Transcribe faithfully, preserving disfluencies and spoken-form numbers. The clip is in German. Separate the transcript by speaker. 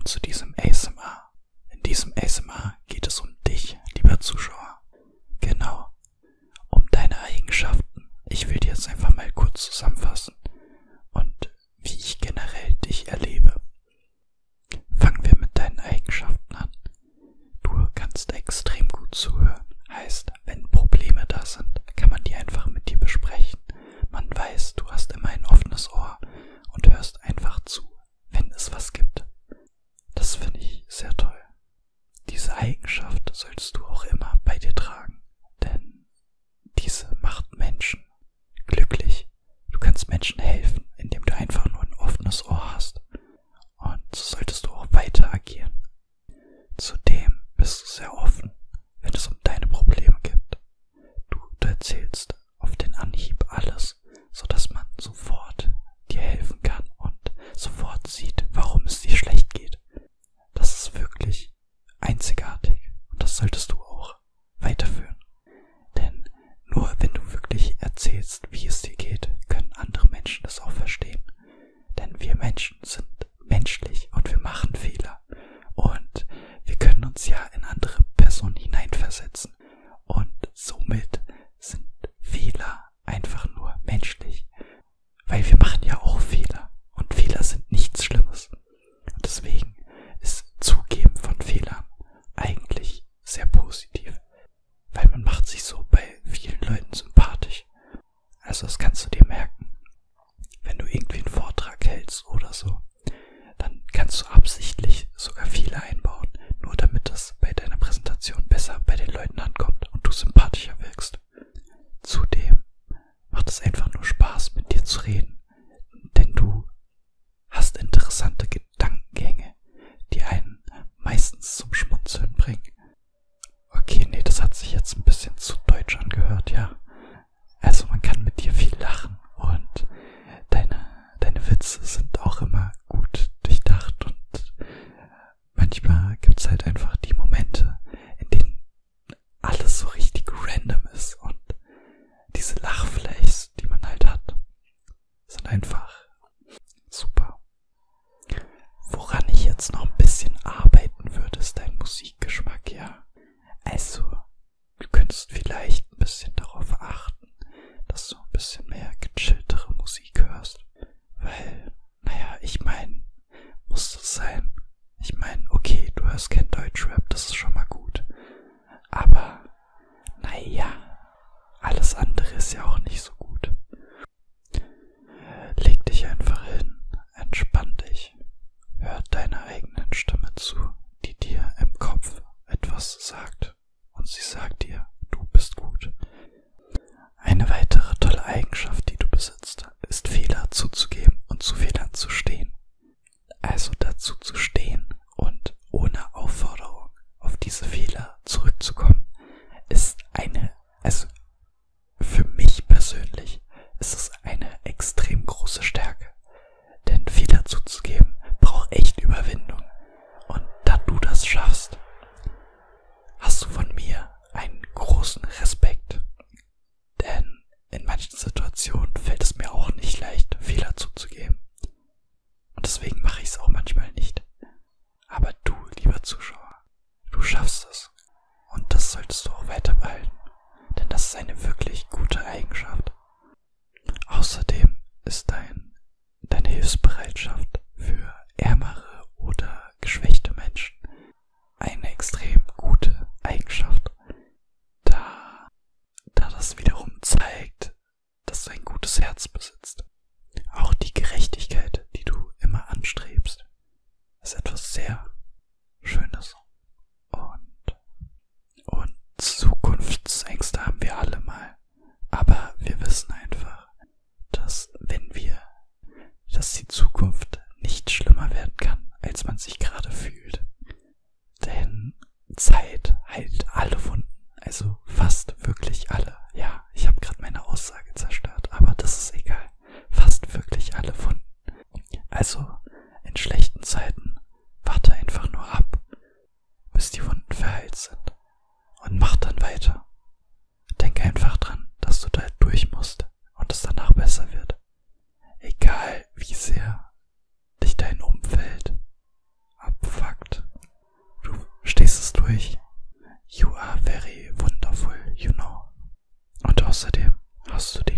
Speaker 1: willkommen zu diesem A S M R. In diesem A S M R geht es um dich, lieber Zuschauer. Genau, um deine Eigenschaften. Ich will dir jetzt einfach mal kurz zusammenfassen und wie ich generell dich erlebe. Fangen wir mit deinen Eigenschaften an. Du kannst extrem gut zuhören. Heißt, wenn Probleme da sind, kann man die einfach mit dir besprechen. Man weiß, du hast immer ein offenes Ohr und hörst einfach zu, wenn es was gibt. Das finde ich sehr toll. Diese Eigenschaft solltest du auch immer bei dir tragen, denn diese macht Menschen glücklich. Du kannst Menschen helfen, indem du einfach nur ein offenes Ohr hast. Und so solltest du auch weiter agieren. Zudem bist du sehr offen, wenn es um deine Probleme geht. Du, du erzählst auf den Anhieb alles, sodass man sofort dir helfen kann und sofort sieht, warum es dir schlecht geht. Das ist wirklich einzigartig und das solltest du auch weiterführen. Denn nur wenn du wirklich erzählst, wie es dir geht, können andere Menschen das auch verstehen. Denn wir Menschen sind menschlich und wir machen Fehler. Und wir können uns ja in andere Personen hineinversetzen. Und somit sind Fehler einfach nur menschlich. Weil wir machen ja auch Fehler. Und Fehler sind nichts Schlimmes. Und deswegen ist Zugeben von Fehlern eigentlich sehr positiv. Weil man macht sich so bei vielen Leuten sympathisch. Also das kannst du dir merken. Wenn du irgendwie einen Vortrag hältst oder so, dann kannst du absichtlich sogar Fehler einbauen, nur damit das bei deiner Präsentation besser bei den Leuten ankommt und du sympathischer wirkst. Zudem macht es einfach nur Spaß, mit dir zu reden, denn du hast interessante Gedankengänge, die einen meistens zum Schmunzeln bringen. Okay, nee, das hat sich jetzt ein bisschen zu deutsch angehört, ja. Also man kann mit dir viel lachen und deine, deine Witze sind auch immer gut durchdacht und manchmal gibt's halt einfach die Momente, in denen alles so richtig random ist und diese Lachflächs, die man halt hat, sind einfach super. Woran ich jetzt noch ein bisschen arbeiten würde, ist dein Musikgeschmack, ja. Also, du könntest vielleicht ein bisschen darauf achten, dass du ein bisschen mehr gechilltere Musik hörst. Weil, naja, ich meine, muss das sein. Ich meine, okay, du hörst kein Deutschrap, das ist schon mal gut. Aber, naja, alles andere ist ja auch nicht so gut. Leg dich einfach hin, entspann dich, hör deiner eigenen Stimme zu, die dir im Kopf etwas sagt. Und sie sagt dir, du bist gut. Eine weitere tolle Eigenschaft, die du besitzt, ist Fehler zuzugeben und zu Fehlern zu stehen. Also dazu zu stehen und ohne Aufforderung auf diese Fehler zurückzukommen, ist eine, also für mich persönlich ist es eine extrem große Stärke. Denn Fehler zuzugeben braucht echt Überwindung. Und da du das schaffst, hast du von mir einen großen Respekt. Denn in manchen Situationen fällt es mir auch nicht leicht, Fehler zuzugeben. Und deswegen mache ich es auch manchmal nicht. Aber du, lieber Zuschauer, du schaffst es. Und das solltest du auch weiter behalten. Denn das ist eine wirklich gute Eigenschaft. Außerdem ist dein, deine Hilfsbereitschaft für ärmere oder geschwächte Menschen eine extrem gute Eigenschaft. Da, da das wiederum zeigt, dass du ein gutes Herz besitzt. Auch die Gerechtigkeit, die du immer anstrebst, ist etwas sehr Schönes. Und, und Zukunftsängste haben wir alle mal. Aber wir wissen einfach, dass wenn wir, dass die Zukunft nicht schlimmer werden kann, als man sich gerade fühlt. Denn Zeit heilt alle Wunden. Also fast wirklich alle. Ja, ich habe gerade meine Aussage zerstört, aber das ist egal. Fast wirklich alle Wunden. Also in schlechten Zeiten warte einfach nur ab, bis die Wunden verheilt sind. Und mach dann weiter. Denk einfach dran, dass du da durch musst und es danach besser wird. Egal wie sehr dich dein Umfeld abfuckt. Außerdem hast du die